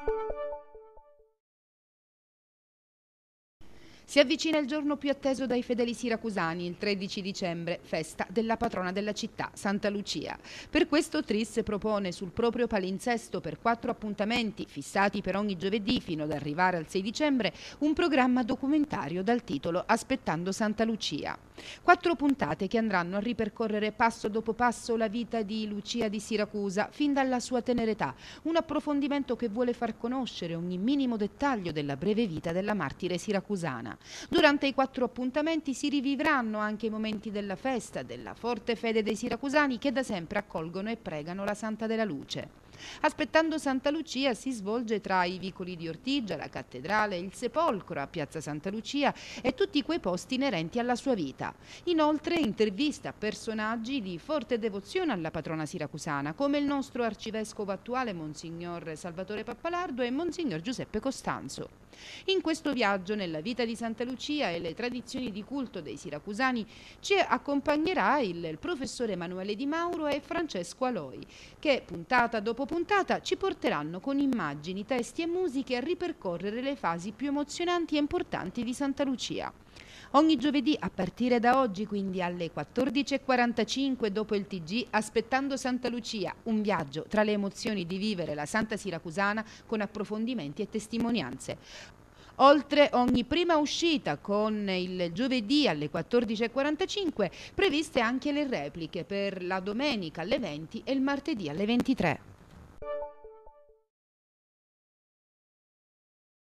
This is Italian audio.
Si avvicina il giorno più atteso dai fedeli siracusani, il 13 dicembre, festa della patrona della città, Santa Lucia. Per questo Tris propone sul proprio palinsesto per 4 appuntamenti, fissati per ogni giovedì fino ad arrivare al 6 dicembre, un programma documentario dal titolo Aspettando Santa Lucia. 4 puntate che andranno a ripercorrere passo dopo passo la vita di Lucia di Siracusa fin dalla sua tenera età, un approfondimento che vuole far conoscere ogni minimo dettaglio della breve vita della martire siracusana. Durante i 4 appuntamenti si rivivranno anche i momenti della festa, della forte fede dei siracusani che da sempre accolgono e pregano la Santa della Luce. Aspettando Santa Lucia si svolge tra i vicoli di Ortigia, la cattedrale, il sepolcro a Piazza Santa Lucia e tutti quei posti inerenti alla sua vita. Inoltre intervista personaggi di forte devozione alla patrona siracusana, come il nostro arcivescovo attuale Monsignor Salvatore Pappalardo e Monsignor Giuseppe Costanzo. In questo viaggio nella vita di Santa Lucia e le tradizioni di culto dei siracusani ci accompagnerà il professore Emanuele Di Mauro e Francesco Aloi, che puntata dopo puntata ci porteranno con immagini, testi e musiche a ripercorrere le fasi più emozionanti e importanti di Santa Lucia. Ogni giovedì a partire da oggi, quindi alle 14:45 dopo il TG, Aspettando Santa Lucia, un viaggio tra le emozioni di vivere la Santa Siracusana con approfondimenti e testimonianze. Oltre ogni prima uscita con il giovedì alle 14:45, previste anche le repliche per la domenica alle 20 e il martedì alle 23.